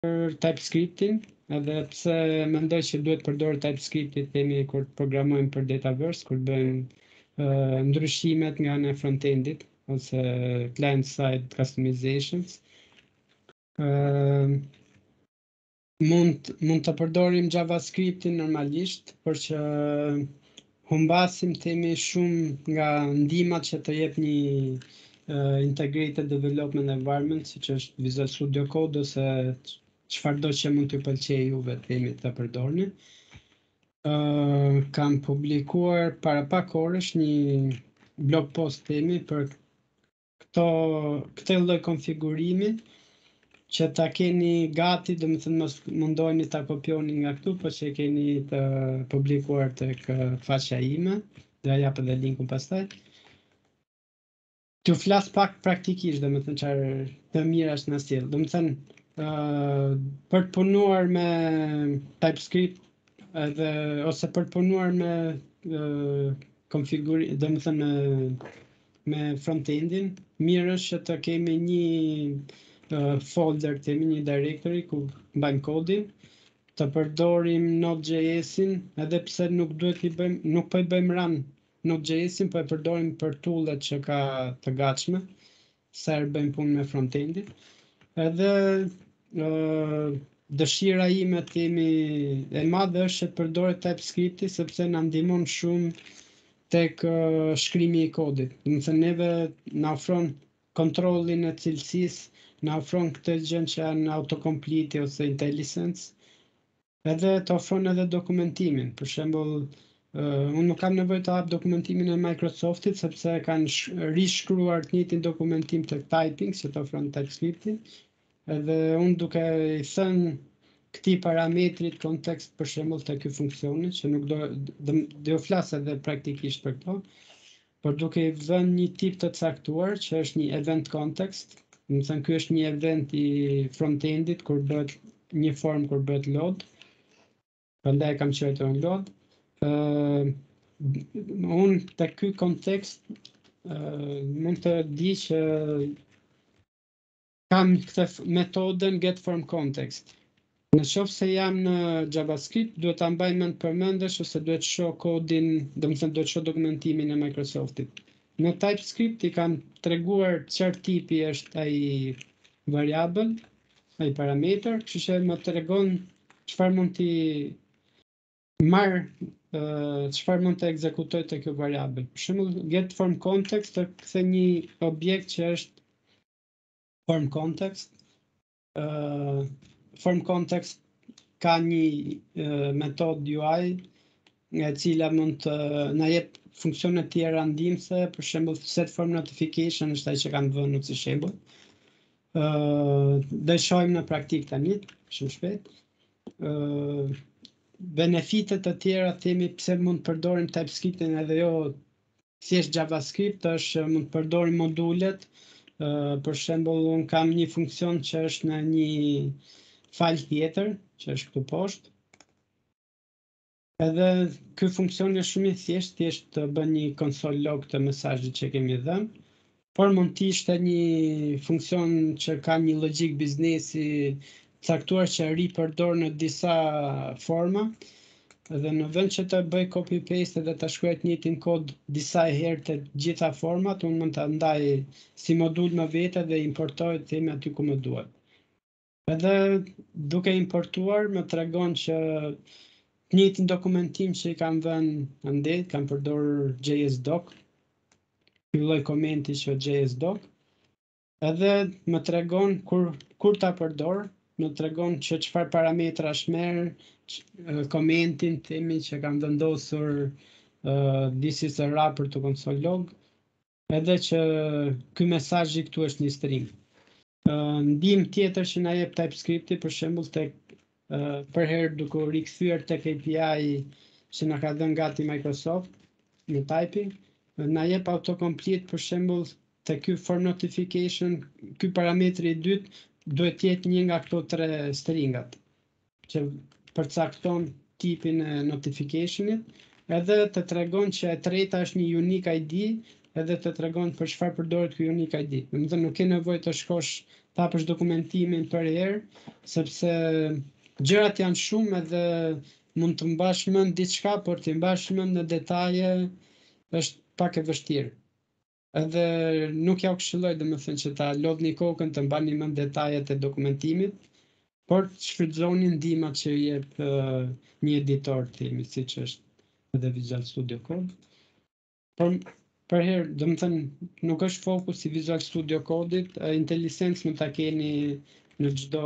Typescriptin, edhe pse mendoj që duhet përdor Typescriptit themi kur programojmë për Dataverse, kur bëjmë ndryshimet nga ana e frontendit ose client side customizations. Mund të përdorim JavaScriptin normalisht, për që humbasim themi shumë nga ndihmat që të jep një integrated development environment, siç është Visual Studio Code ose çfarëdo që mund t'ju pëlqejë juve themi të përdorni. Kam publikuar para pak orësh një blog post themi për këtë lloj konfigurimi që ta keni gati, domethënë mos mundoheni ta kopjoni nga këtu, por që keni të publikuar tek faqja ime, do ja jap edhe linkun pastaj. T'ju flas pak praktikisht, domethënë çfarë të mira është na sjell. Domethënë për të punuar me TypeScript edhe ose për të punuar me konfigurim, domethënë me frontendin, mirë është që të kemi një folder, themi një directory ku mbajmë kodin, të përdorim Node.js-in, edhe pse nuk duhet i bëjmë, nuk po i bëjmë run Node.js-in, po e përdorim për tool-et që ka të gatshme, sa herë bëjmë punë me frontendin. Edhe dëshira ime themi e madhe është që të përdoret TypeScripti, sepse na ndihmon shumë tek shkrimi i kodit. Domethënë neve na ofron kontrollin e cilësisë, na ofron këtë gjë që janë autocomplete ose IntelliSense, edhe të ofron edhe dokumentimin. Për shembull, unë nuk kam nevojë të hap dokumentimin e Microsoftit, sepse kanë rishkruar të njëjtin dokumentim tek typing që të ofron TypeScripti, edhe unë duke i thënë këtij parametrit kontekst për shembull te ky funksioni, që nuk do flas edhe praktikisht për këto, por duke i vënë një tip të caktuar që është një event context, do të thënë ky është një event i frontendit kur bëhet një form kur bëhet load, prandaj kam quajtur load. Unë te ky kontekst mund të di që kam këtë metodën getFromContext. Në qoftë se jam në JavaScript, duhet ta mbaj mend përmendesh ose duhet shoh kodin, domethënë duhet shoh dokumentimin e Microsoftit. Në TypeScript i kam treguar çfarë tipi është ai variable, ai parameter, kështu që më tregon çfarë mund t'i marr, çfarë mund të ekzekutoj te ky variable. Për shembull, getFromContext të kthe një objekt që është FormContext. FormContext ka një metod UI e cila mund të na jep funksione të tjera ndihmëse, për shembull setFormNotification është ai që kam vënë si shembull. Do e shohim në praktik tani, shumë shpejt. Benefitet të tjera themi pse mund të përdorim TypeScriptin edhe jo thjesht JavaScript, është mund të përdorim modulet. Për shembull, unë kam një funksion që është në një file tjetër, që është këtu poshtë. Edhe ky funksion është shumë i thjeshtë të bën një console log të mesazhit që kemi dhënë, por mund të ishte një funksion që ka një logjik biznesi caktuar që ripërdor në disa forma, edhe në vend që të bëj copy paste dhe ta shkruaj të njëjtin kod disa herë te gjitha format, unë mund ta ndaj si modul më vete dhe importoj themi aty ku më duhet. Edhe duke importuar më tregon që të njëjtin dokumentim që i kam vënë ande, kam përdorur JSDoc, ky lloj komenti që JSDoc, edhe më tregon kur ta përdor, më tregon që çfarë parametrash merr, komentin themi që kam vendosur this is a wrapper to console log, edhe që ky mesazhi këtu është një string. Ndihmë tjetër që na jep TypeScripti, për shembull për herë duke u rikthyer tek API që na ka dhënë gati Microsoft në typing, na jep autocomplete, për shembull te ky form notification, ky parametri i dytë duhet të jetë një nga këto 3 stringat që përcakton tipin e notificationit, edhe të tregon që e treta është një unique ID, edhe të tregon për çfarë përdoret ky unique ID. Domethënë nuk ke nevojë të shkosh ta hapësh dokumentimin për herë, sepse gjërat janë shumë edhe mund të mbash mend diçka, por të mbash mend në detaje është pak e vështirë. Edhe nuk ja u këshilloj domethënë që ta lodhni kokën të mbani mend detajet e dokumentimit, por shfrytëzoni ndihmat që jep një editor themi, siç është edhe Visual Studio Code. Por për herë, domethënë nuk është fokus i Visual Studio Code-it, IntelliSense mund ta keni në çdo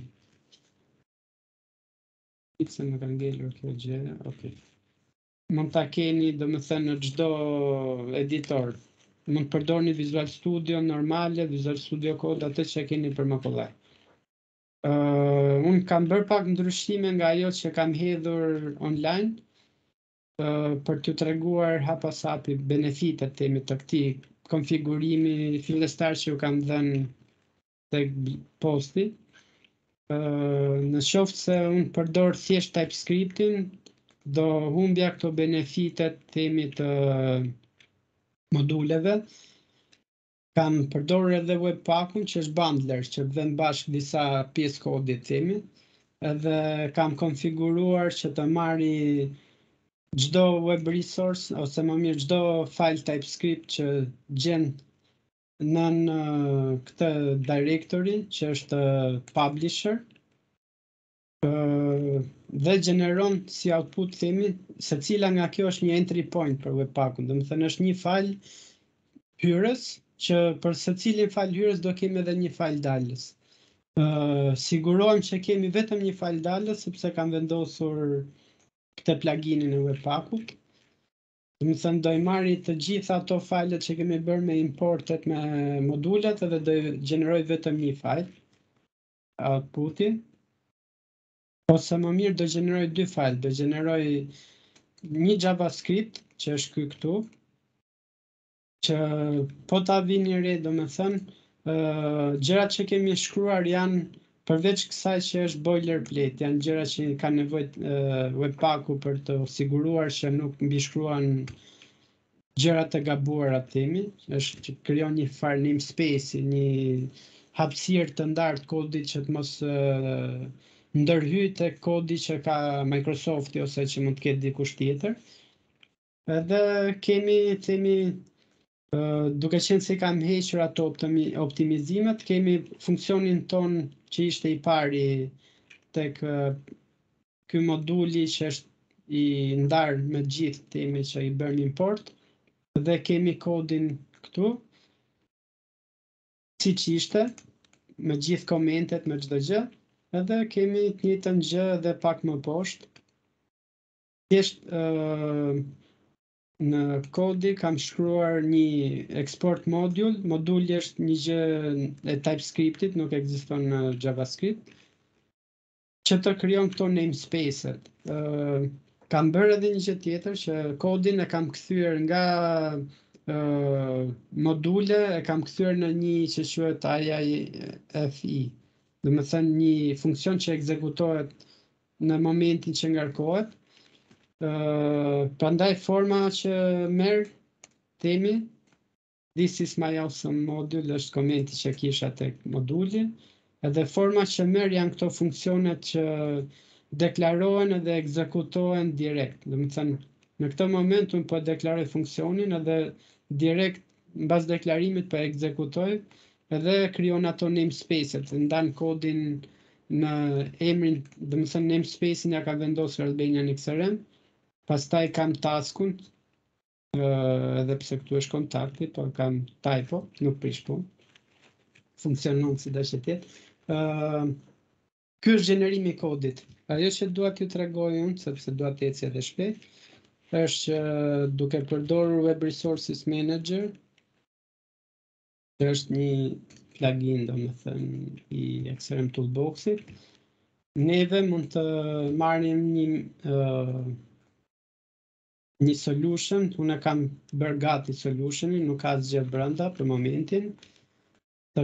se më ka ngelur kjo gjë, okay. Mund ta keni domethënë në çdo editor. Mund të përdorni Visual Studio normale, Visual Studio Code, atë që keni për më kollaj. Unë kam bërë pak ndryshime nga ajo që kam hedhur online, për t'ju treguar hap pas hapi benefitet themi të këtij konfigurimi fillestar që ju kam dhënë tek posti. Në qoftë se unë përdor thjesht Typescriptin, do humbja këto benefitet themi të moduleve. Kam përdorur edhe Webpack-un që është bundler, që vën bashkë disa pjesë kodit themi, edhe kam konfiguruar që të marri çdo web resource ose më mirë çdo file TypeScript që gjen nën këtë directory që është publisher, dhe gjeneron si output themi secila nga kjo është një entry point për Webpack-un, domethënë është një file hyrës që për secilin file hyrës do kemi edhe një file dalës. Sigurohem që kemi vetëm një file dalës sepse kam vendosur këtë pluginin e Webpack-ut. Domethënë do I marri të gjitha ato filet që kemi bërë me importet me modulet edhe do I gjeneroj vetëm një file outputi. Ose më mirë do gjeneroj dy file, do gjeneroj një JavaScript që është ky këtu, që po ta vini re domethënë gjërat që kemi shkruar janë përveç kësaj që është boilerplate, janë gjëra që ka nevojë Webpack-u për të siguruar që nuk mbishkruan gjërat e gabuara themi, është që krijon një farë namespace, një hapësirë të ndarë të kodit që të mos ndërhyjë tek kodi që ka Microsofti ose që mund të ketë dikush tjetër. Edhe kemi themi duke qenë se kam hequr ato optimizimet, kemi funksionin ton që ishte I pari tek ky moduli që është I ndarë me gjithë themi që I bëm import, dhe kemi kodin këtu, siç ishte, me gjithë komentet, me çdo gjë, edhe kemi të njëjtën gjë edhe pak më poshtë. Thjesht në kodi kam shkruar një export module, moduli është një gjë e TypeScriptit, nuk ekziston në JavaScript, që të krijon këto namespace-et. Kam bërë edhe një gjë tjetër që kodin e kam kthyer nga module, e kam kthyer në një që quhet IIFE. Domethënë një funksion që ekzekutohet në momentin që ngarkohet. Prandaj forma që merr themi this is my awesome module është komenti që kisha tek moduli, edhe forma që merr janë këto funksionet që deklarohen edhe ekzekutohen direkt. Domethënë në këtë moment unë po deklaroj funksionin edhe direkt mbas deklarimit po ekzekutoj edhe krijon ato namespace-et, ndan kodin në emrin, domethënë namespace-in ja ka vendosur Albania në XRM. Pastaj kam taskun, edhe pse këtu është kontakti, por kam typo, nuk prish punë. Funksionon si do të jetë. Ky është gjenerimi I kodit. Ajo që dua t'ju tregoj unë, sepse dua të ecë edhe shpejt, është që duke përdorur Web Resources Manager, që është një plugin domethënë I XRM Toolbox-it, neve mund të marrim një solution, unë kam bërë gati solutionin, nuk ka asgjë brenda për momentin, të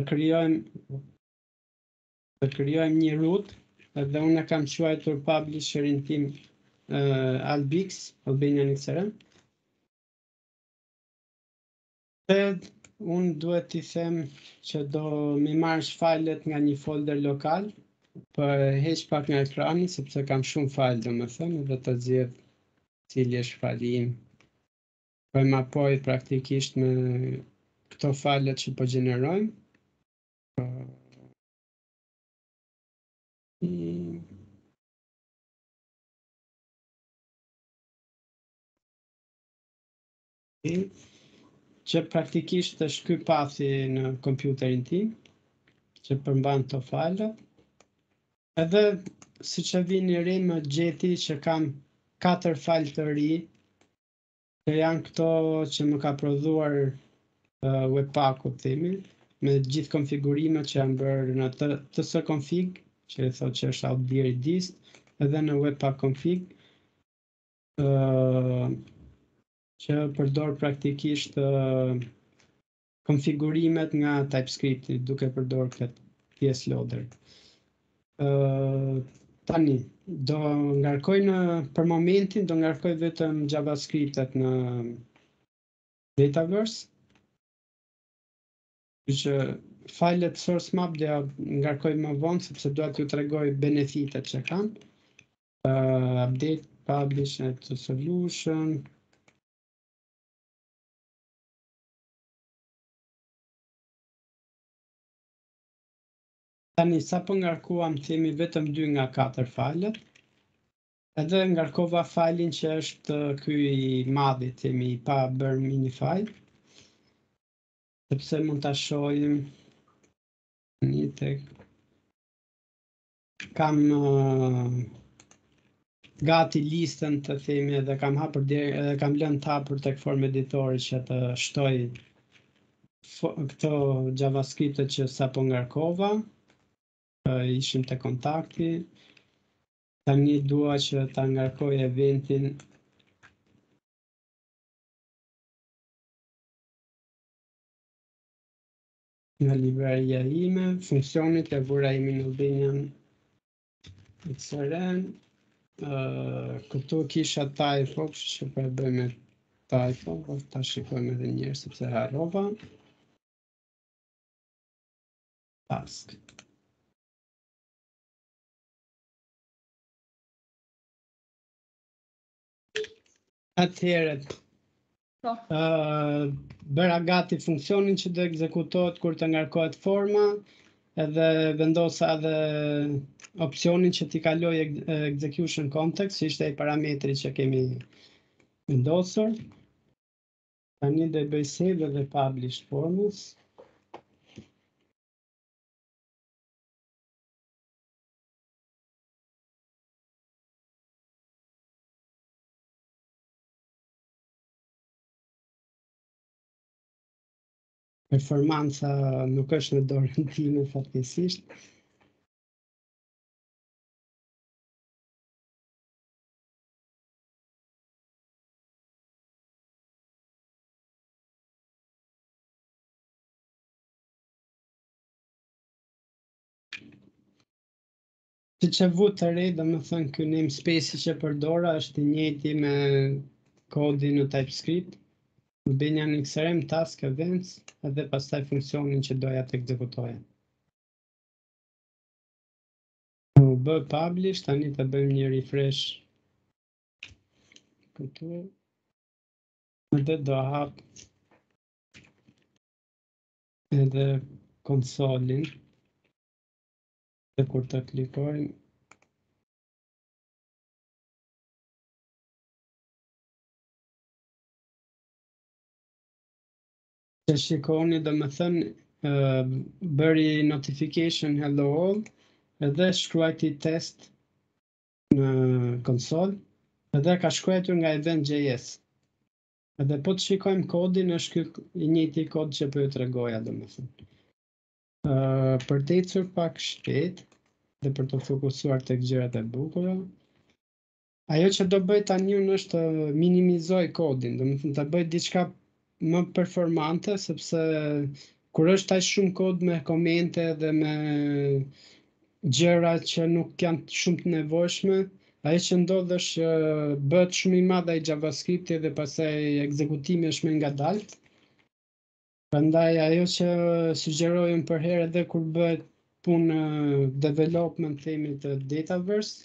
krijojmë një root, edhe unë kam quajtur publisherin tim Albix, Albanian XRM. Unë duhet t'i them që do mi marrësh fajlet nga një folder lokal, për heq pak nga ekrani, sepse kam shumë fajl domethënë dhe të zgjedh cili është fajli im. Po e mapoj praktikisht me këto fajlet që po gjenerojmë. Që praktikisht është ky pathi në kompjuterin tim, që përmban këto fajle. Edhe siç e vini re më gjeti që kam 4 fajl të ri, që janë këto që më ka prodhuar Webpack-u themi, me gjithë konfigurimet që janë bërë në tsconfig, që e thotë që është outlier dist, edhe në Webpack config, që përdor praktikisht konfigurimet nga Typescript duke përdor këtë PS loader. Tani do ngarkoj për momentin do ngarkoj vetëm JavaScript-et në Dataverse. Që fajlet sourcemap do ja ngarkoj më vonë sepse dua t'ju tregoj benefitet që kanë. Update, publish to solution. Tani sa po ngarkuam themi vetëm 2 nga 4 fajlet. Edhe ngarkova fajlin që është ky i madhi, themi i pa bërë mini fajl. Sepse mund ta shohim një tek kam gati listën të themi edhe kam hapur kam lënë të hapur tek form editori që të shtoj këto JavaScript-et që sapo ngarkova. Ishim te kontakti. Tani dua që ta ngarkoj eventin nga libreria ime, funksionit e vura imin Albanian XRN. Këtu kisha typo, që po e bëj me typo, ta shikojmë edhe një herë sepse harrova. Task. Atëherë bëra gati funksionin që do ekzekutohet kur të ngarkohet forma, edhe vendosa edhe opcionin që t'i kaloj execution context, që ishte ai parametri që kemi vendosur. Tani do bëj save edhe publish forms. Performanca nuk është në dorën time fatkeqësisht. Siç e vu të re, domethënë ky namespace që përdora është i njëjti me kodin në Typescript. Albanian XRM task events edhe pastaj funksionin që doja të ekzekutoja. U bë publish, tani të bëjmë një refresh këtu. Edhe do hap edhe konsolin. Dhe kur të klikojmë që shikoni domethënë bëri notification hello all edhe shkruajti test në konsol edhe ka shkruar nga event.js. Edhe po të shikojmë kodin është ky i njëjti kod që po ju tregoja domethënë. Për të ecur pak shpejt dhe për të fokusuar tek gjërat e bukura, ajo që do bëj tani unë është të minimizoj kodin, domethënë ta bëj diçka më performante, sepse kur është aq shumë kod me komente dhe me gjëra që nuk janë shumë të nevojshme, ajo që ndodh është që bëhet shumë i madh ai JavaScript dhe pastaj ekzekutimi është më ngadalt. Prandaj ajo që sugjerojmë për herë edhe kur bëhet punë development themi të Dataverse,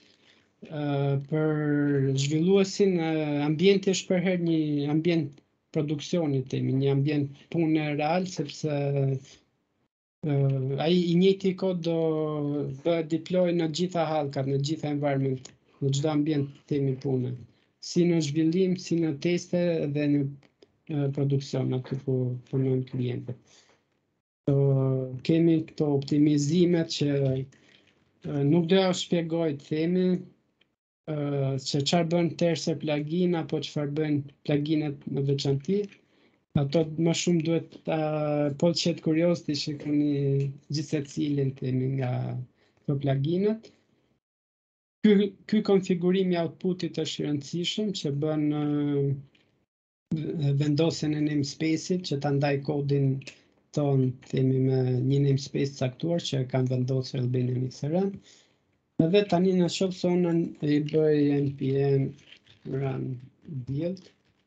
për zhvilluesin ambienti është për herë një ambient produksioni themi, një ambient pune real, sepse ai i njëjti kod do bëhet deploy në gjitha hallkat, në gjitha environment, në çdo ambient themi pune, si në zhvillim, si në teste dhe në produksion, aty ku punojnë klientët. Kemi këto optimizimet që nuk do ja shpjegoj themi që çfarë bën terse plugin apo çfarë bëjnë pluginet në veçanti. Ato më shumë duhet po të qetë kurioz të shikoni gjithë secilin themi nga këto pluginet. Ky konfigurim i outputit është i rëndësishëm që bën vendosjen e namespace-it që ta ndaj kodin ton themi me një namespace caktuar që kanë vendosur Albania XRM. Edhe tani në qoftë se unë i bëj npm run build,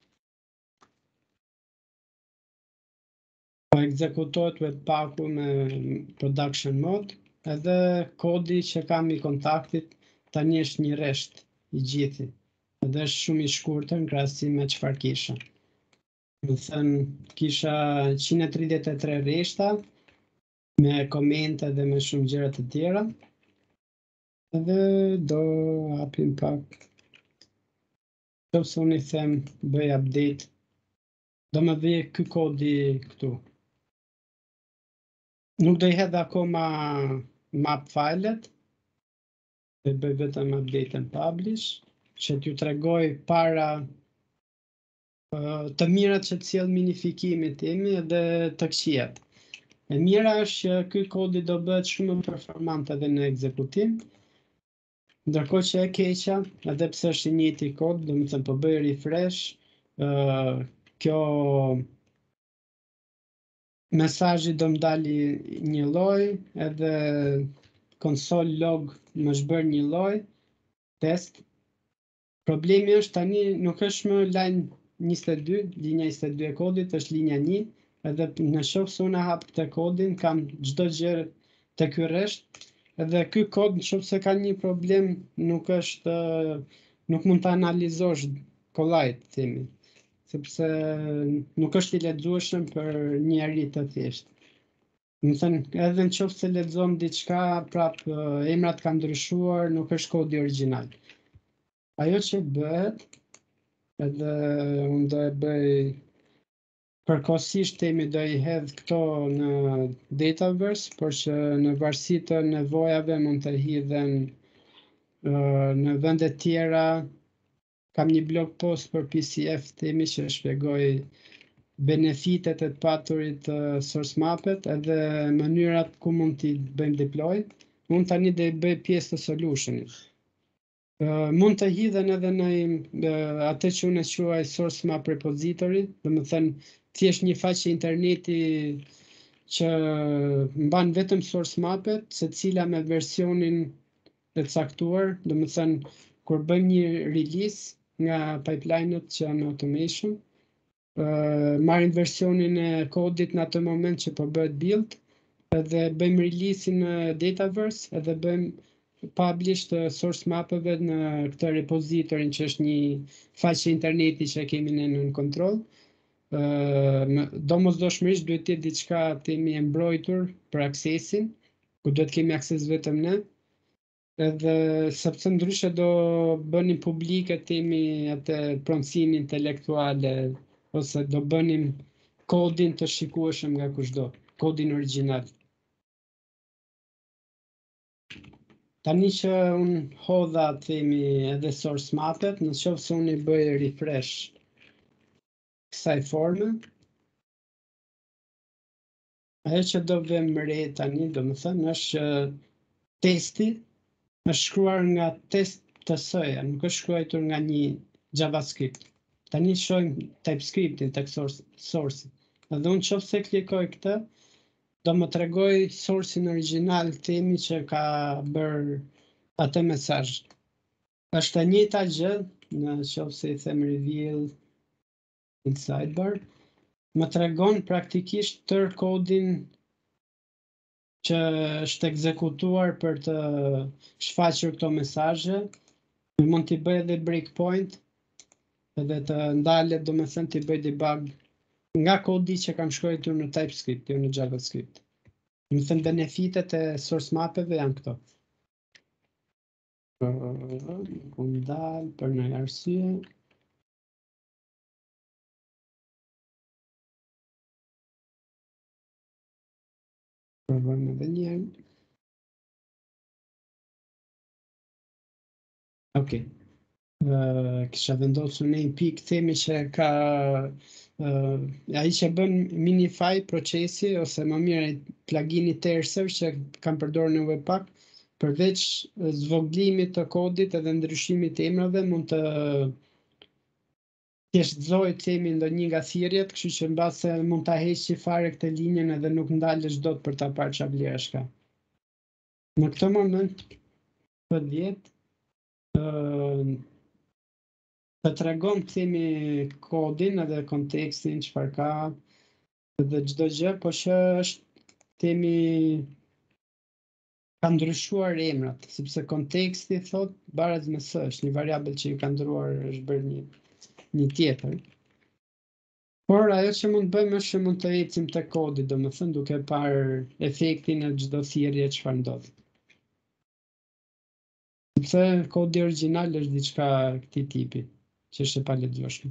po ekzekutohet webpacku me production mode, edhe kodi që kam i kontaktit tani është një resht i gjithi, edhe është shumë i shkurtër në krahasim me çfarë kisha. Më thënë, kisha 133 reshta me komente dhe me shumë gjëra të tjera. Edhe do hapim pak. Nëse unë i them bëj update, do më vijë ky kodi këtu. Nuk do i hedh akoma map filet, do bëj vetëm update and publish, që t'ju tregoj para të mirat që të sjell minifikimi timi edhe të këqijat. E mira është që ky kodi do bëhet shumë më performant edhe në ekzekutim, ndërkohë që e keqja, edhe pse është i njëjti kod, domethënë po bëj refresh, kjo mesazhi do më dali një lloj, edhe console log më shbër një lloj test. Problemi është tani nuk është më line 22, linja 22 e kodit, është linja 1, edhe në qoftë se unë hap këtë kodin, kam çdo gjë te ky resht, edhe ky kod nëse se ka një problem, nuk mund ta analizosh kollajt themi, sepse nuk është i lexueshëm për njerëz të thjeshtë. Më thënë, edhe nëse se lexon diçka, prap emrat kanë ndryshuar, nuk është kodi origjinal. Ajo që bëhet, edhe unë do e bëj përkohësisht themi do i hedh këto në Dataverse, por që në varësi të nevojave mund të hidhen në vende tjera. Kam një blog post për PCF themi që shpjegoj benefitet e të paturit sourcemapet edhe mënyrat ku mund t'i bëjmë deploy. Unë tani do i bëj pjesë të solutionit. Mund të hidhen edhe në atë që unë e quaj sourcemap repository, domethënë thjesht një faqe interneti që mban vetëm sourcemapet, secila me versionin e caktuar, domethënë kur bëjmë një release nga pipeline-et që janë automation, marrim versionin e kodit në atë moment që po bëhet build, edhe bëjmë release-in në Dataverse, edhe bëjmë publish të sourcemapeve në këtë repositorin që është një faqe interneti që kemi ne në kontroll. Domosdoshmërisht duhet të jetë diçka themi e mbrojtur për aksesin, ku duhet kemi akses vetëm ne. Edhe sepse ndryshe do bënim publike themi atë pronësinë intelektuale, ose do bënim kodin të shikueshëm nga kushdo, kodin origjinal. Tani që unë hodha themi edhe sourcemapet, në qoftë se unë i bëj refresh kësaj forme, ajo që do vëm re tani, domethënë është testi është shkruar nga test të s-ja, nuk është shkruar nga një JavaScript. Tani shohim Typescriptin tek source. Edhe unë qoftë se klikoj këtë, do më tregoj source-in origjinal themi që ka bërë atë mesazh. Është e njëjta gjë, në qoftë se i them reveal in sidebar, më tregon praktikisht tërë kodin që është ekzekutuar për të shfaqur këto mesazhe. Mund t'i bëj edhe breakpoint edhe të ndalet, domethënë t'i bëj debug nga kodi që kam shkruar në Typescript, jo në JavaScript. Domethënë benefitet e source mapeve janë këto. Ku ndal për një arsye. Provojmë edhe një herë. Ok. Kisha vendosur në një pikë, themi që ka ai që bën minify procesi ose më mirë plugini tërësor që kam përdorur në Webpack, përveç zvoglimit të kodit edhe ndryshimit të emrave, mund të thjeshtëzoj themi ndonjë nga thirrjet, kështu që mbase mund ta heqi fare këtë linjën edhe nuk ndalesh dot për ta parë çfarë vlerash ka. Në këtë moment PD të tregon themi kodin edhe kontekstin çfarë ka edhe çdo gjë, po që është themi ka ndryshuar emrat, sepse konteksti thot baret me s, është një variabël që i ka ndryruar, është bërë një tjetër. Por ajo që mund të bëjmë është që mund të ecim te kodi, domethënë duke parë efektin e çdo thirrje çfarë ndodh. Sepse kodi origjinal është diçka këtij tipi, që është e palexueshme.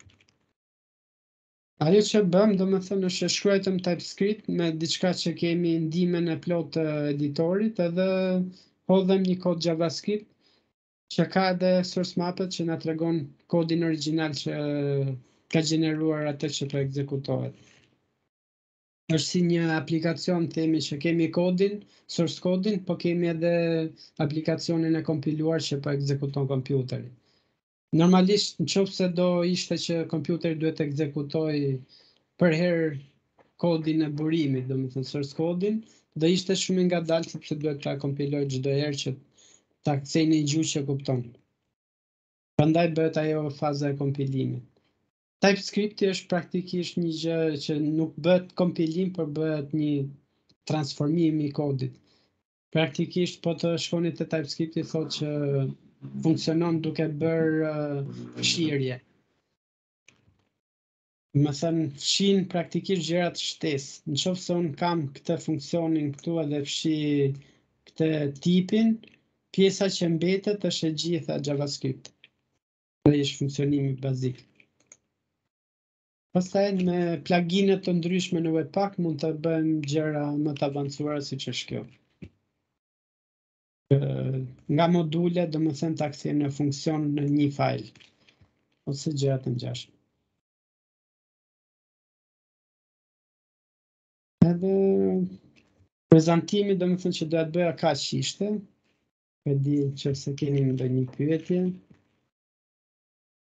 Ajo që bëm, domethënë, është që shkruajtëm Typescript me diçka që kemi ndihmën e plotë të editorit, edhe hodhëm një kod JavaScript që ka edhe source mapet që na tregon kodin origjinal që ka gjeneruar atë që po ekzekutohet. Është si një aplikacion, themi që kemi kodin, source kodin, po kemi edhe aplikacionin e kompiluar që po ekzekuton kompjuteri. Normalisht, nëse do ishte që kompjuteri duhet të ekzekutoj për herë kodin e burimit, domethënë source kodin, do ishte shumë i ngadalë sepse duhet ta kompiloj çdo herë që ta kthej në një gjuhë që kupton. Prandaj bëhet ajo faza e kompilimit. Typescript është praktikisht një gjë që nuk bëhet kompilim, por bëhet një transformim i kodit. Praktikisht po të shkoni te Typescript i thotë që funksionon duke bërë fshirje. Më thënë, fshin praktikisht gjërat shtesë. Nëse unë kam këtë funksionin këtu edhe fshi këtë tipin, pjesa që mbetet është e gjitha JavaScript. Dhe është funksionimi bazik. Pastaj me pluginet të ndryshme në Webpack mund të bëjmë gjëra më të avancuara siç është kjo. Nga module, domethënë ta kthejmë në funksion në një fajl ose gjëra të ngjashme. Edhe prezantimi, domethënë që doja të bëja kaq ishte. E di nëse keni ndonjë pyetje.